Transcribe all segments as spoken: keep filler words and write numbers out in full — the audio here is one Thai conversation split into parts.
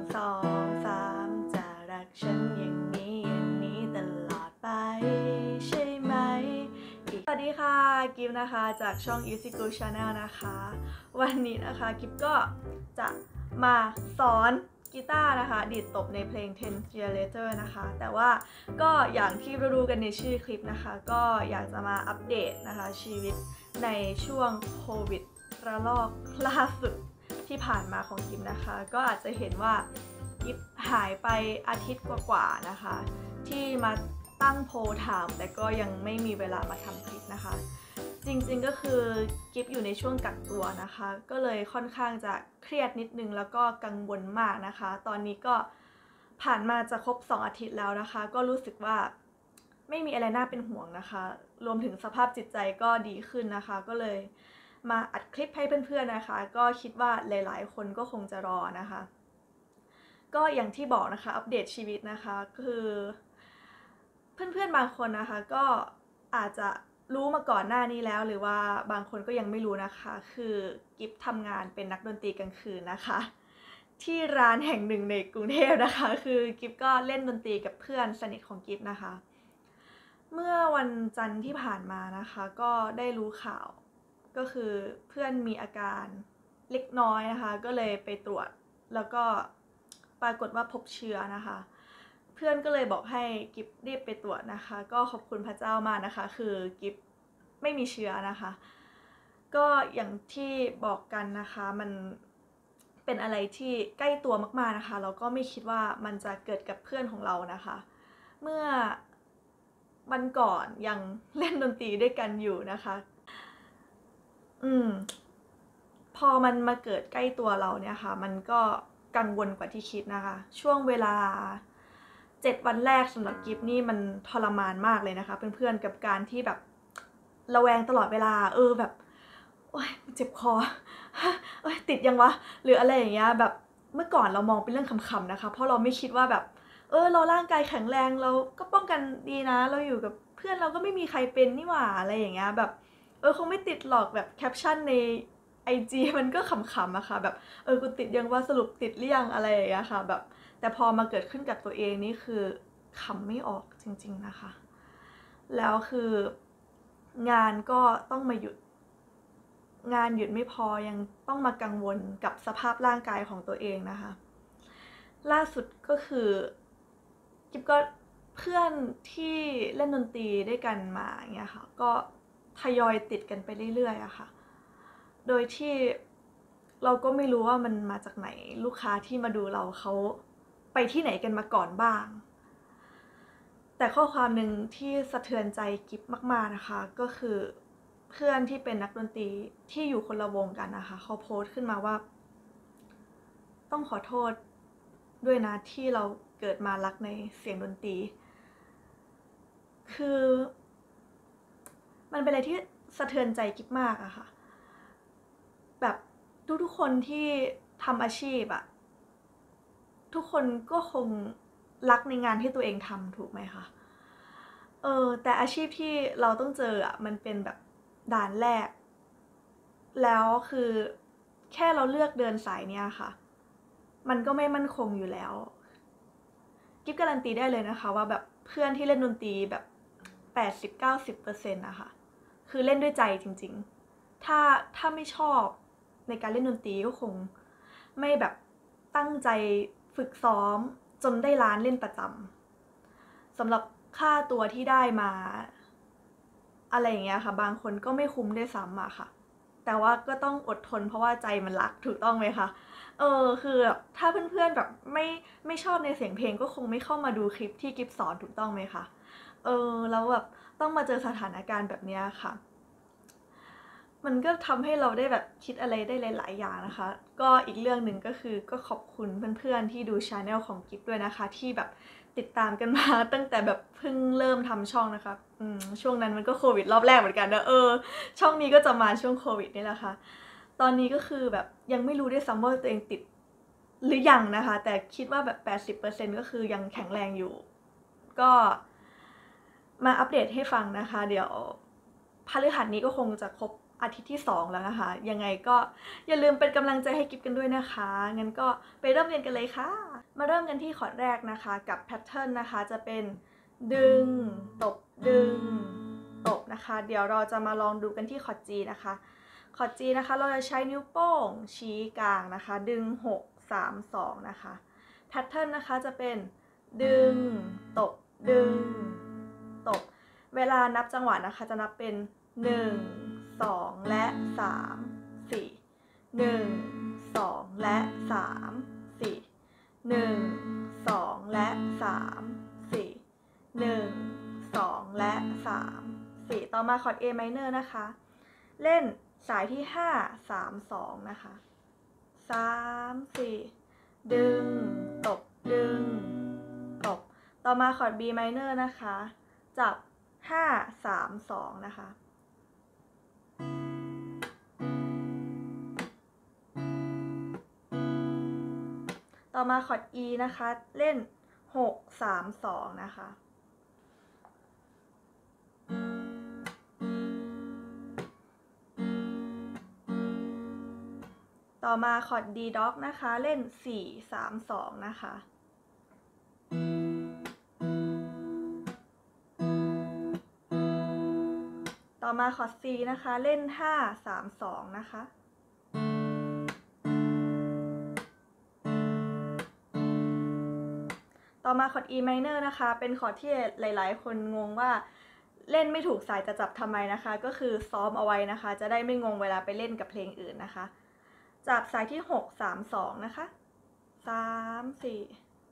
สองสามจะรักฉันอย่างนี้อย่างนี้ตลอดไปใช่ไหมสวัสดีค่ะกิฟนะคะจากช่อง Easy Go Channel นะคะวันนี้นะคะกิฟก็จะมาสอนกีตาร์นะคะดีดตบในเพลง ten years later นะคะแต่ว่าก็อย่างที่รู้ๆกันในชื่อคลิปนะคะก็อยากจะมาอัปเดตนะคะชีวิตในช่วงโควิดระลอกล่าสุดที่ผ่านมาของกิฟนะคะก็อาจจะเห็นว่ากิฟหายไปอาทิตย์กว่าๆนะคะที่มาตั้งโพลถามแต่ก็ยังไม่มีเวลามาทำคลิปนะคะจริงๆก็คือกิฟอยู่ในช่วงกักตัวนะคะก็เลยค่อนข้างจะเครียดนิดนึงแล้วก็กังวลมากนะคะตอนนี้ก็ผ่านมาจะครบสองอาทิตย์แล้วนะคะก็รู้สึกว่าไม่มีอะไรน่าเป็นห่วงนะคะรวมถึงสภาพจิตใจก็ดีขึ้นนะคะก็เลยมาอัดคลิปให้เพื่อนๆนะคะก็คิดว่าหลายๆคนก็คงจะรอนะคะก็อย่างที่บอกนะคะอัปเดตชีวิตนะคะคือเพื่อนๆบางคนนะคะก็อาจจะรู้มาก่อนหน้านี้แล้วหรือว่าบางคนก็ยังไม่รู้นะคะคือกิฟทำงานเป็นนักดนตรีกลางคืนนะคะที่ร้านแห่งหนึ่งในกรุงเทพนะคะคือกิฟก็เล่นดนตรีกับเพื่อนสนิทของกิฟนะคะเมื่อวันจันทร์ที่ผ่านมานะคะก็ได้รู้ข่าวก็คือเพื่อนมีอาการเล็กน้อยนะคะก็เลยไปตรวจแล้วก็ปรากฏว่าพบเชื้อนะคะเพื่อนก็เลยบอกให้กิฟรีบไปตรวจนะคะก็ขอบคุณพระเจ้ามากนะคะคือกิฟไม่มีเชื้อนะคะก็อย่างที่บอกกันนะคะมันเป็นอะไรที่ใกล้ตัวมากๆนะคะเราก็ไม่คิดว่ามันจะเกิดกับเพื่อนของเรานะคะเมื่อวันก่อนยังเล่นดนตรีด้วยกันอยู่นะคะอืมพอมันมาเกิดใกล้ตัวเราเนี่ยค่ะมันก็กังวลกว่าที่คิดนะคะช่วงเวลาเจ็ดวันแรกสำหรับกิฟนี่มันทรมานมากเลยนะคะเพื่อนๆกับการที่แบบระแวงตลอดเวลาเออแบบโอ๊ยเจ็บคอโอ๊ยติดยังวะหรืออะไรอย่างเงี้ยแบบเมื่อก่อนเรามองเป็นเรื่องขำๆนะคะเพราะเราไม่คิดว่าแบบเออเราร่างกายแข็งแรงเราก็ป้องกันดีนะเราอยู่กับเพื่อนเราก็ไม่มีใครเป็นนี่หว่าอะไรอย่างเงี้ยแบบเออคงไม่ติดหรอกแบบแคปชั่นในไอจีมันก็ขำๆอะค่ะแบบเออกูติดยังว่าสรุปติดหรือยังอะไรอย่างเงี้ยค่ะแบบแต่พอมาเกิดขึ้นกับตัวเองนี่คือขำไม่ออกจริงๆนะคะแล้วคืองานก็ต้องมาหยุดงานหยุดไม่พอยังต้องมากังวลกับสภาพร่างกายของตัวเองนะคะล่าสุดก็คือกิ๊บก็เพื่อนที่เล่นดนตรีด้วยกันมาอย่างเงี้ยค่ะก็ทยอยติดกันไปเรื่อยๆอะค่ะโดยที่เราก็ไม่รู้ว่ามันมาจากไหนลูกค้าที่มาดูเราเขาไปที่ไหนกันมาก่อนบ้างแต่ข้อความหนึ่งที่สะเทือนใจกิ๊บมากๆนะคะก็คือเพื่อนที่เป็นนักดนตรีที่อยู่คนละวงกันนะคะเขาโพสต์ขึ้นมาว่าต้องขอโทษด้วยนะที่เราเกิดมารักในเสียงดนตรีคือมันเป็นอะไรที่สะเทือนใจกิ๊บมากอะค่ะแบบทุกๆคนที่ทำอาชีพอะทุกคนก็คงรักในงานที่ตัวเองทำถูกไหมคะเออแต่อาชีพที่เราต้องเจออะมันเป็นแบบด่านแรกแล้วคือแค่เราเลือกเดินสายเนี้ยค่ะมันก็ไม่มั่นคงอยู่แล้วกิ๊บการันตีได้เลยนะคะว่าแบบเพื่อนที่เล่นดนตรีแบบ แปดสิบถึงเก้าสิบเปอร์เซ็นต์ นะคะคือเล่นด้วยใจจริงๆถ้าถ้าไม่ชอบในการเล่นดนตรีก็คงไม่แบบตั้งใจฝึกซ้อมจนได้ร้านเล่นประจำสำหรับค่าตัวที่ได้มาอะไรอย่างเงี้ยค่ะบางคนก็ไม่คุ้มได้ซ้ำอะค่ะแต่ว่าก็ต้องอดทนเพราะว่าใจมันรักถูกต้องไหมคะเออคือแบบถ้าเพื่อนๆแบบไม่ไม่ชอบในเสียงเพลงก็คงไม่เข้ามาดูคลิปที่กิฟสอนถูกต้องไหมคะเออแล้วแบบต้องมาเจอสถานการณ์แบบนี้ค่ะมันก็ทำให้เราได้แบบคิดอะไรได้หลายๆอย่างนะคะก็อีกเรื่องหนึ่งก็คือก็ขอบคุณเพื่อนๆที่ดูชาแนลของกิฟด้วยนะคะที่แบบติดตามกันมาตั้งแต่แบบเพิ่งเริ่มทำช่องนะคะอืมช่วงนั้นมันก็โควิดรอบแรกเหมือนกันนะเออช่องนี้ก็จะมาช่วงโควิดนี่แหละค่ะตอนนี้ก็คือแบบยังไม่รู้ด้วยซ้ำว่าตัวเองติดหรือยังนะคะแต่คิดว่าแบบ แปดสิบเปอร์เซ็นต์ ก็คือยังแข็งแรงอยู่ก็มาอัปเดตให้ฟังนะคะเดี๋ยวพฤหัสนี้ก็คงจะครบอาทิตย์ที่สองแล้วนะคะยังไงก็อย่าลืมเป็นกำลังใจให้กิฟกันด้วยนะคะงั้นก็ไปเริ่มเรียนกันเลยค่ะมาเริ่มกันที่คอร์ดแรกนะคะกับแพทเทิร์นนะคะจะเป็นดึงตบดึงตบนะคะเดี๋ยวเราจะมาลองดูกันที่คอร์ด G นะคะคอร์ด G นะคะเราจะใช้นิ้วโป้งชี้กลางนะคะดึงหก สาม สองนะคะแพทเทิร์นนะคะจะเป็นดึงตบดึงตบเวลานับจังหวะนะคะจะนับเป็นหนึ่ง สองและสาม สี่ หนึ่ง สอง และสาม สี่ หนึ่ง สอง และสาม สี่ หนึ่ง สอง และสาม สี่ ต่อมาคอร์ด A minor นะคะเล่นสายที่ห้า สาม สองนะคะสาม สี่ ดึงตบดึงตบต่อมาคอร์ด B minor นะคะจับห้า สาม สองนะคะต่อมาคอร์ด E นะคะเล่นหก สาม สองนะคะต่อมาคอร์ด D dog นะคะเล่นสี่ สาม สองนะคะต่อมาคอร์ด C นะคะเล่นห้า สาม สองนะคะต่อมาคอร์ด E minor นะคะเป็นคอร์ดที่หลายๆคนงงว่าเล่นไม่ถูกสายจะจับทำไมนะคะก็คือซ้อมเอาไว้นะคะจะได้ไม่งงเวลาไปเล่นกับเพลงอื่นนะคะจับสายที่หก สาม สองนะคะสาม สี่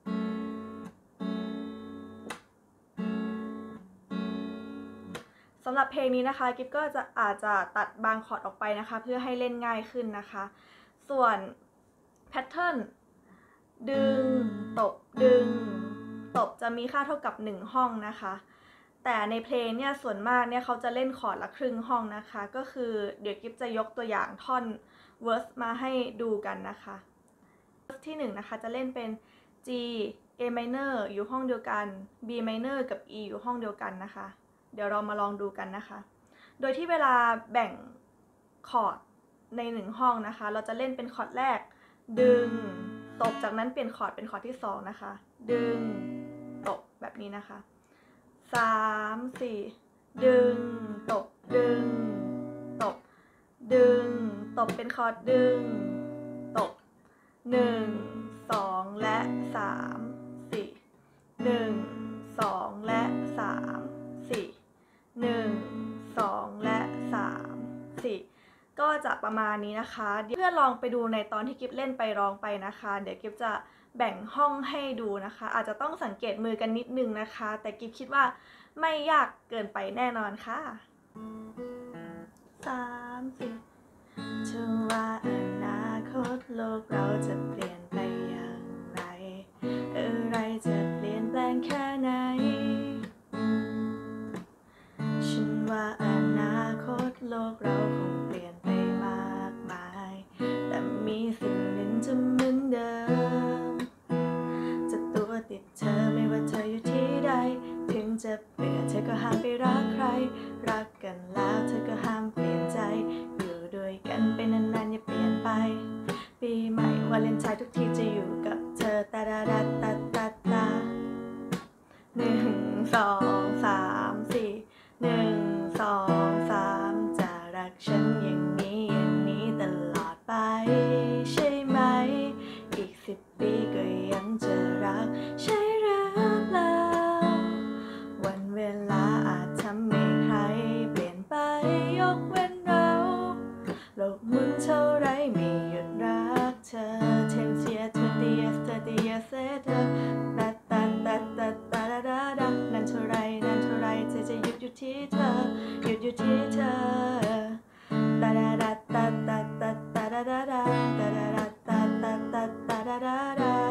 สำหรับเพลงนี้นะคะกิฟก็จะอาจจะตัดบางคอร์ดออกไปนะคะเพื่อให้เล่นง่ายขึ้นนะคะส่วนแพทเทิร์นดึงตบดึงตบจะมีค่าเท่ากับหนึ่งห้องนะคะแต่ในเพลงเนี่ยส่วนมากเนี่ยเขาจะเล่นคอร์ดละครึ่งห้องนะคะก็คือเดี๋ยวกิฟจะยกตัวอย่างท่อนเวอร์สมาให้ดูกันนะคะที่หนึ่งนะคะจะเล่นเป็น G A minor อยู่ห้องเดียวกัน B minor กับ E อยู่ห้องเดียวกันนะคะเดี๋ยวเรามาลองดูกันนะคะโดยที่เวลาแบ่งคอร์ดในหนึ่งห้องนะคะเราจะเล่นเป็นคอร์ดแรกดึงตบจากนั้นเปลี่ยนคอร์ดเป็นคอร์ดที่สองนะคะดึงตบแบบนี้นะคะสาม สี่ ดึงตบดึงตบดึงตบเป็นคอร์ดดึงตบหนึ่ง สอง และสาม สี่ หนึ่ง สอง และสาม สี่ หนึ่ง สอง และสาม สี่ก็จะประมาณนี้นะคะเพื่อลองไปดูในตอนที่กิฟเล่นไปร้องไปนะคะเดี๋ยวกิฟจะแบ่งห้องให้ดูนะคะอาจจะต้องสังเกตมือกันนิดนึงนะคะแต่กิฟคิดว่าไม่ยากเกินไปแน่นอนค่ะสาม สี่เธอว่าอนาคตโลกเราจะเปลี่ยนไปอย่างไรอะไรจะเปลี่ยนแปลงแค่ไหนฉันว่าอนาคตโลกเราคงเปลี่ยนไปมากมายแต่มีสิ่งหนึ่งจะเหมือนเดิมจะตัวติดเธอไม่ว่าเธออยู่ที่ใดถึงจะเบื่อเธอก็ห้ามไปรักใครรักกันแล้วเธอก็ห้ามเปลี่ยนใจอยู่ด้วยกันไปนานๆอย่าเปลี่ยนไปปีใหม่วาเลนไทน์ทุกทีจะอยู่กับเธอตาดาดาตาตาตาหนึ่ง สอง สาม สี่หนึ่ง สอง สามจะรักฉันอย่างนี้อย่างนี้ตลอดไปใช่ไหมอีกสิบปีก็ยังจะรักใช่หรือเปล่าวันเวลาอาจทำให้ใครเปลี่ยนไปยกเว้นเราโลกหมุนเท่าไรไม่หยุดรักเธอ ten years twenty years thirty years later ตัดตัดตัดตัดตัดตัดตัดนั่นเท่าไรนั่นเท่าไรเธอจะหยุดอยู่ที่เธอหยุดอยู่ที่เธอตัดตัดตัดตัดตัดตัดตัดตัดตัดตัดตัดตัดตัดตัดตัด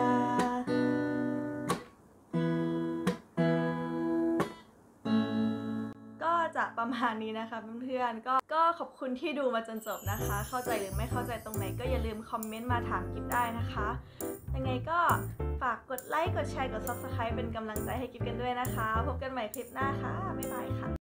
ก็จะประมาณนี้นะคะเพื่อนๆก็ก็ขอบคุณที่ดูมาจนจบนะคะเข้าใจหรือไม่เข้าใจตรงไหนก็อย่าลืมคอมเมนต์มาถามกิฟได้นะคะยังไงก็ฝากกดไลค์กดแชร์กด ซับสไครบ์ เป็นกำลังใจให้กิฟกันด้วยนะคะพบกันใหม่คลิปหน้าค่ะบ๊ายบายค่ะ